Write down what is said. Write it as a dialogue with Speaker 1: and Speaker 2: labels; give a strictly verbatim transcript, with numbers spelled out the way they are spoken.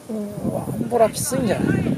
Speaker 1: うん、ワンボラきついんじゃない？